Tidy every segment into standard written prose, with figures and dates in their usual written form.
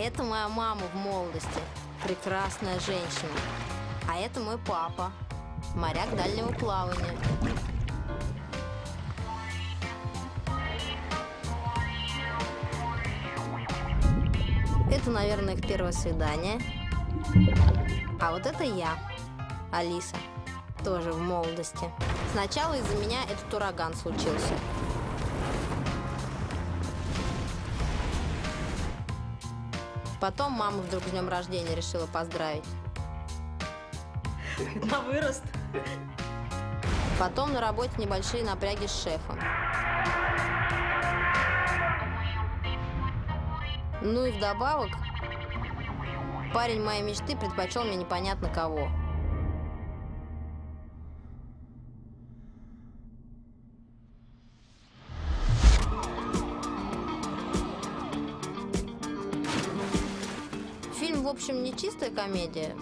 это моя мама в молодости. Прекрасная женщина. А это мой папа. Моряк дальнего плавания. Это, наверное, их первое свидание. А вот это я, Алиса, тоже в молодости. Сначала из-за меня этот ураган случился. Потом мама вдруг с днем рождения решила поздравить. На вырост. Потом на работе небольшие напряги с шефом. Ну и вдобавок, парень моей мечты предпочел мне непонятно кого. Фильм, в общем, не чистая комедия,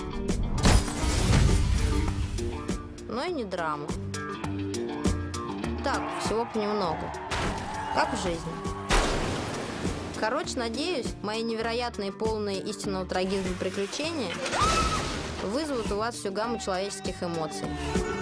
но и не драма. Так, всего понемногу, как в жизни. Короче, надеюсь, мои невероятные, полные истинного трагизма приключения вызовут у вас всю гамму человеческих эмоций.